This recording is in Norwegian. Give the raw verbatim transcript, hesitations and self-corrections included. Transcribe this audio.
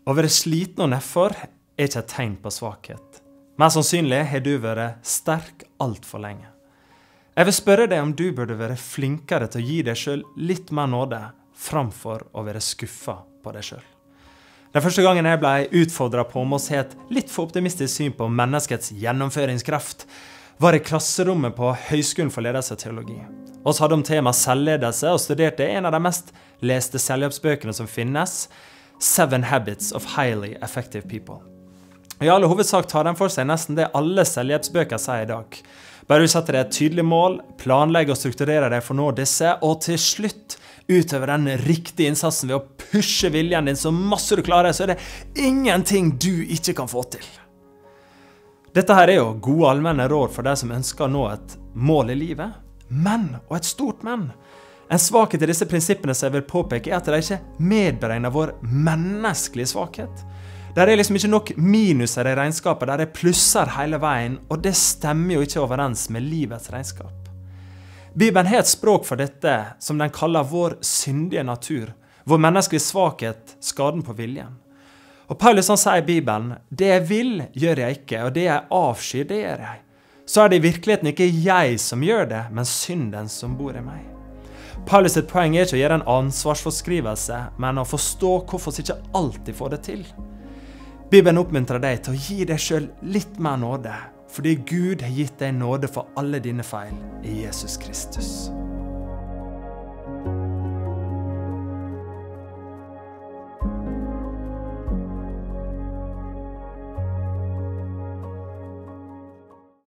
Å være sliten og nedfor er ikke et tegn på svakhet. Mest sannsynlig har du vært sterk alt for lenge. Jeg vil spørre deg om du burde være flinkere til å gi deg selv litt mer nåde, framfor å være skuffet på deg selv. Den første gangen jeg ble utfordret på om oss ha et litt for optimistisk syn på menneskets gjennomføringskraft, var i klasserommet på Høgskolen for ledelse og teologi. Oss hadde om tema selvledelse og studerte en av de mest leste selvhjelpsbøkene som finnes, Seven Habits of Highly Effective People. I alle hovedsak tar den for seg nesten det alle selvhjelpsbøker sier i dag. Bare du setter deg et tydelig mål, planlegger og strukturerer deg for å nå disse, og til slutt utøver den riktige innsatsen ved å pushe viljen din så masse du klarer, så er det ingenting du ikke kan få til. Dette her er jo gode allmenne råd for deg som ønsker å nå et mål i livet, men, og et stort men. En svakhet i disse prinsippene som jeg vil påpeke er at de ikke medberegner vår menneskelige svakhet. Der er liksom ikke nok minuser i regnskapet, der er plusser hele veien, og det stemmer jo ikke overens med livets regnskap. Bibelen har et språk for dette som den kaller vår syndige natur, vår menneskelige svakhet, skaden på viljen. Og Paulus han sier i Bibelen, det jeg vil gjør jeg ikke, og det jeg avskyr det gjør jeg. Så er det i virkeligheten ikke jeg som gjør det, men synden som bor i meg. Paulus sitt poeng er ikke å gjøre en ansvarsforskrivelse, men å forstå hvorfor vi ikke alltid får det til. Bibelen oppmuntrer deg til å gi deg selv litt mer nåde, fordi Gud har gitt deg nåde for alle dine feil i Jesus Kristus.